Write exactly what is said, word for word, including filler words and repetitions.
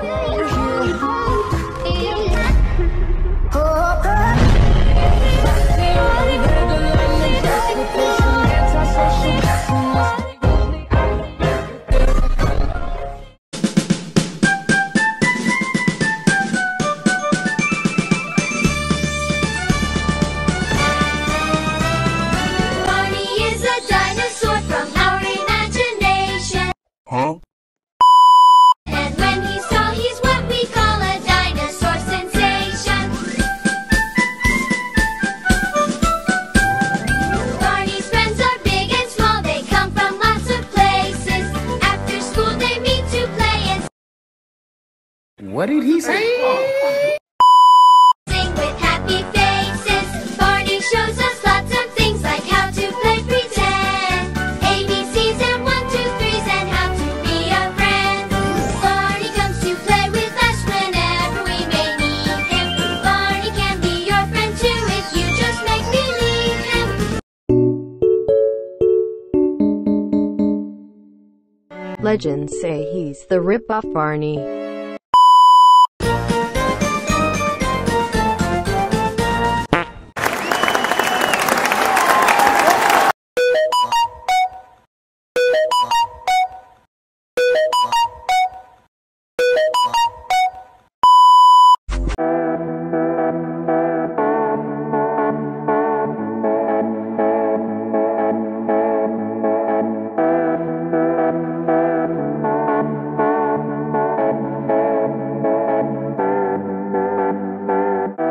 Huh? And when he's tall, he's what we call a dinosaur sensation. Barney's friends are big and small, they come from lots of places. After school they meet to play and What did he say? sing with happy faces. Barney shows us lots of things like how to play pretend, A B Cs and one, two, threes, and how to be a friend. Barney comes to play with us whenever we may need him. Barney can be your friend too if you just make believe him. Legends say he's the rip-off Barney.